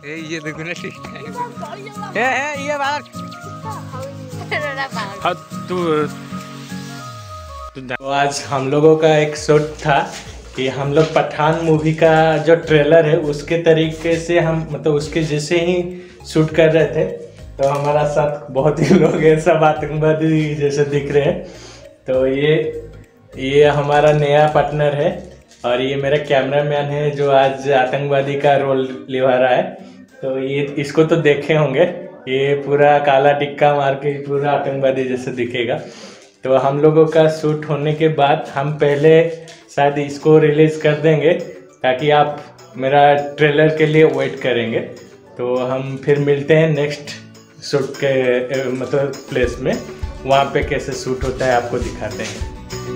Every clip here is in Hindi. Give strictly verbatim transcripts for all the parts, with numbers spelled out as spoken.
ए ये देखो ना ठीक है ए ए ये बालक हाँ तू तो आज हम लोगों का एक शूट था कि हम लोग पठान मूवी का जो ट्रेलर है उसके तरीके से हम मतलब उसके जैसे ही शूट कर रहे थे। तो हमारा साथ बहुत ही लोग हैं, सब आतंकवादी जैसे दिख रहे हैं। तो ये ये हमारा नया पार्टनर है और ये मेरा कैमरामैन है जो आज आतंकवादी का रोल निभा रहा है। तो ये इसको तो देखे होंगे, ये पूरा काला टिक्का मार के पूरा आतंकवादी जैसे दिखेगा। तो हम लोगों का शूट होने के बाद हम पहले शायद इसको रिलीज़ कर देंगे ताकि आप मेरा ट्रेलर के लिए वेट करेंगे। तो हम फिर मिलते हैं नेक्स्ट शूट के मतलब प्लेस में, वहाँ पे कैसे शूट होता है आपको दिखाते हैं।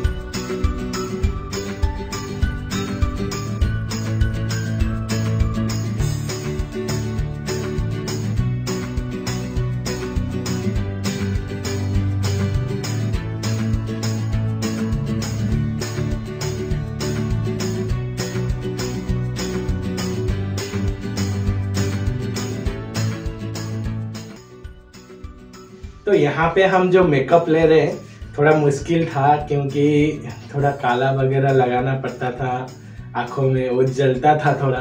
तो यहाँ पे हम जो मेकअप ले रहे हैं थोड़ा मुश्किल था क्योंकि थोड़ा काला वगैरह लगाना पड़ता था, आँखों में वो जलता था थोड़ा,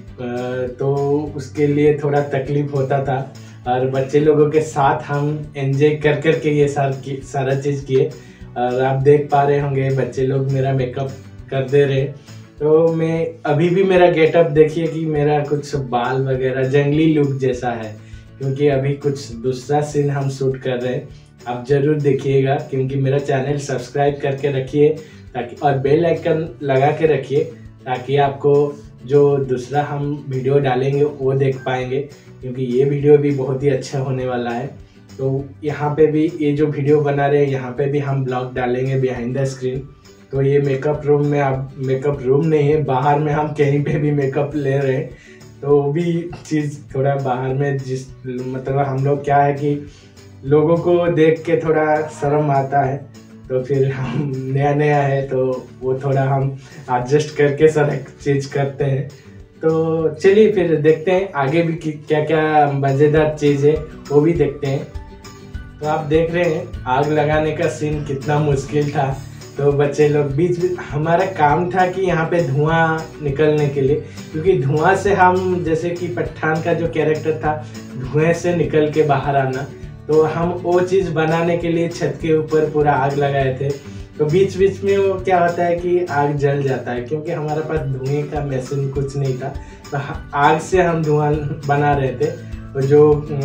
तो उसके लिए थोड़ा तकलीफ होता था। और बच्चे लोगों के साथ हम एंजॉय कर कर के ये सार सारा चीज़ किए और आप देख पा रहे होंगे बच्चे लोग मेरा मेकअप कर दे रहे। तो मैं अभी भी मेरा गेटअप देखिए कि मेरा कुछ बाल वगैरह जंगली लुक जैसा है क्योंकि अभी कुछ दूसरा सीन हम शूट कर रहे हैं। आप ज़रूर देखिएगा क्योंकि मेरा चैनल सब्सक्राइब करके रखिए ताकि और बेल आइकन लगा के रखिए ताकि आपको जो दूसरा हम वीडियो डालेंगे वो देख पाएंगे क्योंकि ये वीडियो भी बहुत ही अच्छा होने वाला है। तो यहाँ पे भी ये जो वीडियो बना रहे हैं यहाँ पे भी हम ब्लॉग डालेंगे बिहाइंड द स्क्रीन। तो ये मेकअप रूम में आप मेकअप रूम नहीं है, बाहर में हम कहीं पे भी मेकअप ले रहे हैं। तो वो भी चीज़ थोड़ा बाहर में जिस मतलब हम लोग क्या है कि लोगों को देख के थोड़ा शर्म आता है, तो फिर हम नया नया है तो वो थोड़ा हम एडजस्ट करके सारा चीज़ करते हैं। तो चलिए फिर देखते हैं आगे भी क्या क्या मज़ेदार चीज़ है वो भी देखते हैं। तो आप देख रहे हैं आग लगाने का सीन कितना मुश्किल था। तो बच्चे लोग बीच बीच हमारा काम था कि यहाँ पे धुआं निकलने के लिए, क्योंकि धुआं से हम जैसे कि पठान का जो कैरेक्टर था धुएं से निकल के बाहर आना, तो हम वो चीज़ बनाने के लिए छत के ऊपर पूरा आग लगाए थे। तो बीच बीच में वो क्या होता है कि आग जल जाता है क्योंकि हमारे पास धुएं का मशीन कुछ नहीं था। तो आग से हम धुआं बना रहे थे। तो जो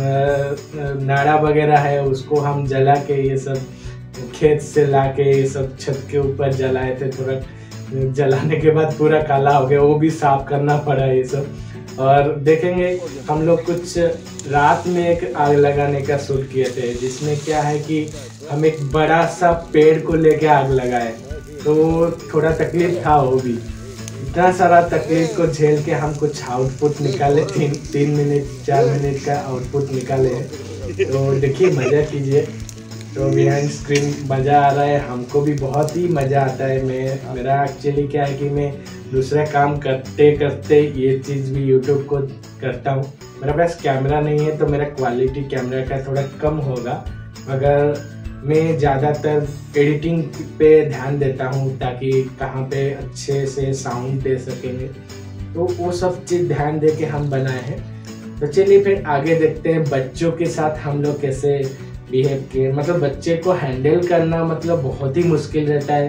नाड़ा वगैरह है उसको हम जला के ये सब खेत से लाके ये सब छत के ऊपर जलाए थे। थोड़ा जलाने के बाद पूरा काला हो गया, वो भी साफ करना पड़ा ये सब। और देखेंगे हम लोग कुछ रात में एक आग लगाने का शूट किए थे जिसमें क्या है कि हम एक बड़ा सा पेड़ को लेके आग लगाए। तो थोड़ा तकलीफ था, वो भी इतना सारा तकलीफ को झेल के हम कुछ आउटपुट निकाले, तीन तीन मिनट चार मिनट का आउटपुट निकाले हैं। तो देखिए मज़ा कीजिए। तो बिहाइंड स्क्रीन मज़ा आ रहा है, हमको भी बहुत ही मज़ा आता है। मैं मेरा एक्चुअली क्या है कि मैं दूसरा काम करते करते ये चीज़ भी यूट्यूब को करता हूँ। मेरे पास कैमरा नहीं है तो मेरा क्वालिटी कैमरा का थोड़ा कम होगा, मगर मैं ज़्यादातर एडिटिंग पे ध्यान देता हूँ ताकि कहाँ पे अच्छे से साउंड दे सकेंगे। तो वो सब चीज़ ध्यान दे के हम बनाए हैं। तो चलिए फिर आगे देखते हैं बच्चों के साथ हम लोग कैसे बिहेव किए। मतलब बच्चे को हैंडल करना मतलब बहुत ही मुश्किल रहता है।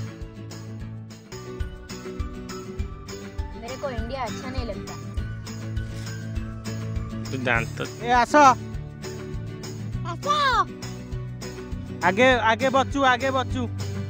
मेरे को इंडिया अच्छा नहीं लगता। तू जानता ए आसो आसो आगे आगे बच्चू आगे बच्चू।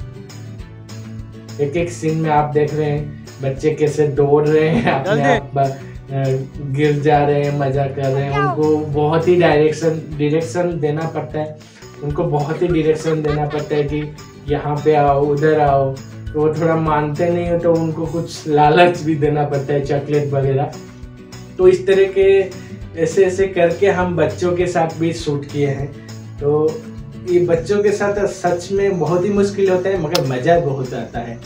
एक एक सीन में आप देख रहे हैं बच्चे कैसे दौड़ रहे हैं, अपने आप गिर जा रहे हैं, मजा कर रहे हैं। उनको बहुत ही डायरेक्शन डायरेक्शन देना पड़ता है, उनको बहुत ही डायरेक्शन देना पड़ता है कि यहाँ पे आओ उधर आओ। तो वो थोड़ा मानते नहीं हो तो उनको कुछ लालच भी देना पड़ता है, चॉकलेट वगैरह। तो इस तरह के ऐसे ऐसे करके हम बच्चों के साथ भी शूट किए हैं। तो ये बच्चों के साथ सच में बहुत ही मुश्किल होता है मगर मज़ा बहुत आता है।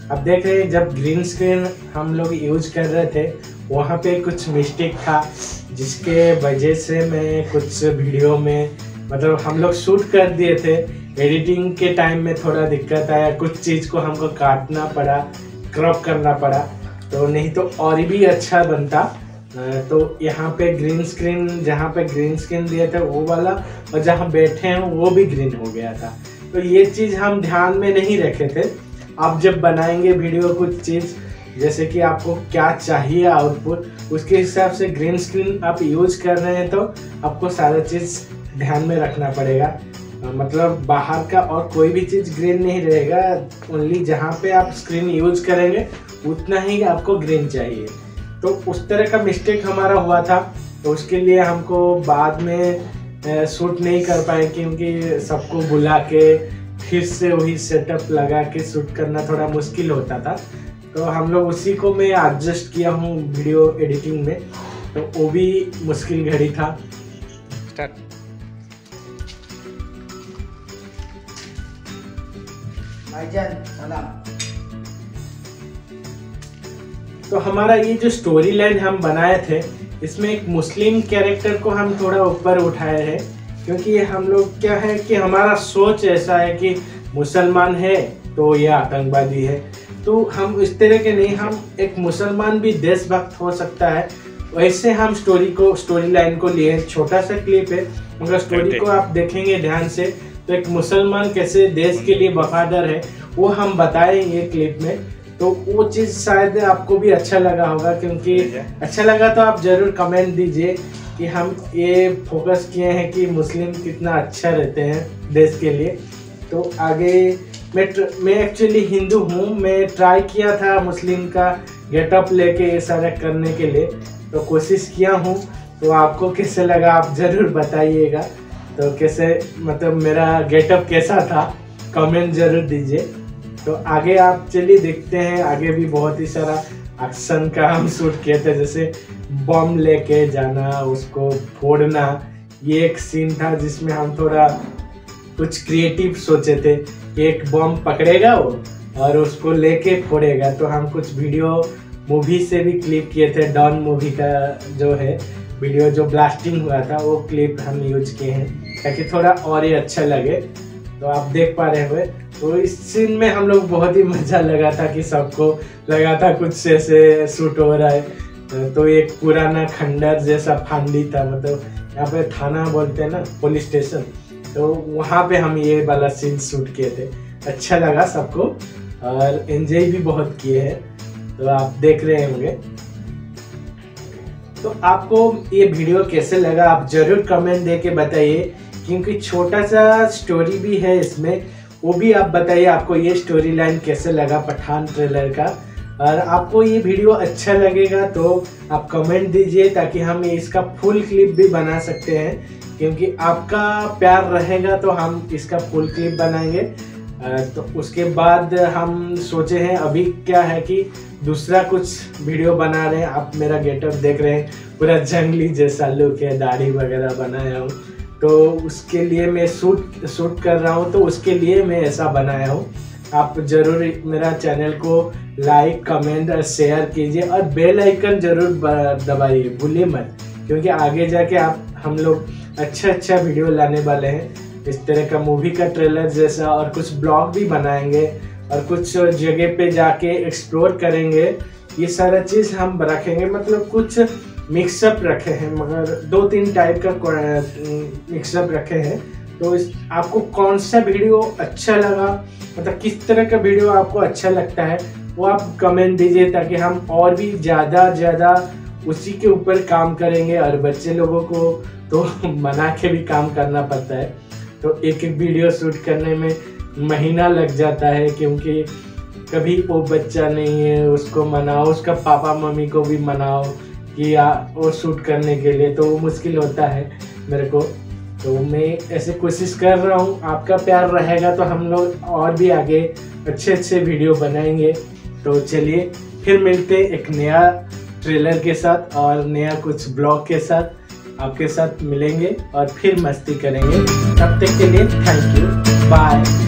अब देख रहे हैं जब ग्रीन स्क्रीन हम लोग यूज कर रहे थे वहाँ पे कुछ मिस्टेक था, जिसके वजह से मैं कुछ वीडियो में मतलब हम लोग शूट कर दिए थे, एडिटिंग के टाइम में थोड़ा दिक्कत आया, कुछ चीज़ को हमको काटना पड़ा, क्रॉप करना पड़ा, तो नहीं तो और भी अच्छा बनता। तो यहाँ पे ग्रीन स्क्रीन, जहाँ पे ग्रीन स्क्रीन दिया था वो वाला, और जहाँ बैठे हैं वो भी ग्रीन हो गया था। तो ये चीज़ हम ध्यान में नहीं रखे थे। आप जब बनाएंगे वीडियो कुछ चीज़, जैसे कि आपको क्या चाहिए आउटपुट, उसके हिसाब से ग्रीन स्क्रीन आप यूज कर रहे हैं तो आपको सारा चीज़ ध्यान में रखना पड़ेगा। मतलब बाहर का और कोई भी चीज़ ग्रीन नहीं रहेगा, ओनली जहाँ पे आप स्क्रीन यूज करेंगे उतना ही आपको ग्रीन चाहिए। तो उस तरह का मिस्टेक हमारा हुआ था, तो उसके लिए हमको बाद में शूट नहीं कर पाए, क्योंकि सबको बुला के फिर से वही सेटअप लगा के शूट करना थोड़ा मुश्किल होता था। तो हम लोग उसी को मैं एडजस्ट किया हूँ वीडियो एडिटिंग में, तो वो भी मुश्किल घड़ी था। स्टार्ट। तो हमारा ये जो स्टोरी लाइन हम बनाए थे, इसमें एक मुस्लिम कैरेक्टर को हम थोड़ा ऊपर उठाए हैं, क्योंकि ये हम लोग क्या है कि हमारा सोच ऐसा है कि मुसलमान है तो ये आतंकवादी है, तो हम इस तरह के नहीं, हम एक मुसलमान भी देशभक्त हो सकता है, वैसे हम स्टोरी को स्टोरी लाइन को लिए। छोटा सा क्लिप है, मगर स्टोरी को आप देखेंगे ध्यान से तो एक मुसलमान कैसे देश के लिए वफादार है वो हम बताएंगे क्लिप में। तो वो चीज़ शायद आपको भी अच्छा लगा होगा, क्योंकि अच्छा लगा तो आप ज़रूर कमेंट दीजिए कि हम ये फोकस किए हैं कि मुस्लिम कितना अच्छा रहते हैं देश के लिए। तो आगे मैं मैं एक्चुअली हिंदू हूँ, मैं ट्राई किया था मुस्लिम का गेटअप लेके ये सारा करने के लिए, तो कोशिश किया हूँ। तो आपको कैसे लगा आप ज़रूर बताइएगा, तो कैसे मतलब मेरा गेटअप कैसा था कमेंट ज़रूर दीजिए। तो आगे आप चलिए देखते हैं, आगे भी बहुत ही सारा एक्शन का हम शूट किए थे, जैसे बम लेके जाना, उसको फोड़ना। ये एक सीन था जिसमें हम थोड़ा कुछ क्रिएटिव सोचे थे कि एक बम पकड़ेगा वो और उसको लेके फोड़ेगा। तो हम कुछ वीडियो मूवी से भी क्लिप किए थे, डॉन मूवी का जो है वीडियो जो ब्लास्टिंग हुआ था वो क्लिप हम यूज किए हैं, ताकि थोड़ा और ही अच्छा लगे। तो आप देख पा रहे हुए, तो इस सीन में हम लोग बहुत ही मज़ा लगा था कि सबको लगा था कुछ ऐसे शूट हो रहा है। तो एक पुराना खंडर जैसा फांडी था, मतलब यहाँ पे थाना बोलते हैं ना, पुलिस स्टेशन, तो वहाँ पे हम ये वाला सीन शूट किए थे। अच्छा लगा सबको और एंजॉय भी बहुत किए हैं, तो आप देख रहे होंगे। तो आपको ये वीडियो कैसे लगा आप जरूर कमेंट दे के बताइए, क्योंकि छोटा सा स्टोरी भी है इसमें, वो भी आप बताइए आपको ये स्टोरी लाइन कैसे लगा पठान ट्रेलर का। और आपको ये वीडियो अच्छा लगेगा तो आप कमेंट दीजिए, ताकि हम इसका फुल क्लिप भी बना सकते हैं, क्योंकि आपका प्यार रहेगा तो हम इसका फुल क्लिप बनाएंगे। तो उसके बाद हम सोचे हैं, अभी क्या है कि दूसरा कुछ वीडियो बना रहे हैं। आप मेरा गेटअप देख रहे हैं, पूरा जंगली जैसा लुक है, दाढ़ी वगैरह बनाया हूँ, तो उसके लिए मैं शूट शूट कर रहा हूँ, तो उसके लिए मैं ऐसा बनाया हूँ। आप ज़रूर मेरा चैनल को लाइक कमेंट और शेयर कीजिए, और बेल आइकन ज़रूर दबाइए, भूलिए मत, क्योंकि आगे जाके आप हम लोग अच्छा अच्छा वीडियो लाने वाले हैं। इस तरह का मूवी का ट्रेलर जैसा, और कुछ ब्लॉग भी बनाएंगे, और कुछ जगह पे जाके एक्सप्लोर करेंगे। ये सारा चीज़ हम रखेंगे, मतलब कुछ मिक्सअप रखे हैं, मगर दो तीन टाइप का मिक्सअप रखे हैं। तो इस आपको कौन सा वीडियो अच्छा लगा, मतलब किस तरह का वीडियो आपको अच्छा लगता है, वो आप कमेंट दीजिए, ताकि हम और भी ज़्यादा ज़्यादा उसी के ऊपर काम करेंगे। और बच्चे लोगों को तो मना के भी काम करना पड़ता है, तो एक एक वीडियो शूट करने में महीना लग जाता है, क्योंकि कभी वो बच्चा नहीं है उसको मनाओ, उसका पापा मम्मी को भी मनाओ कि आ, वो शूट करने के लिए, तो वो मुश्किल होता है मेरे को। तो मैं ऐसे कोशिश कर रहा हूँ, आपका प्यार रहेगा तो हम लोग और भी आगे अच्छे अच्छे वीडियो बनाएंगे। तो चलिए फिर मिलते एक नया ट्रेलर के साथ और नया कुछ ब्लॉग के साथ आपके साथ मिलेंगे, और फिर मस्ती करेंगे। तब तक के लिए थैंक यू, बाय।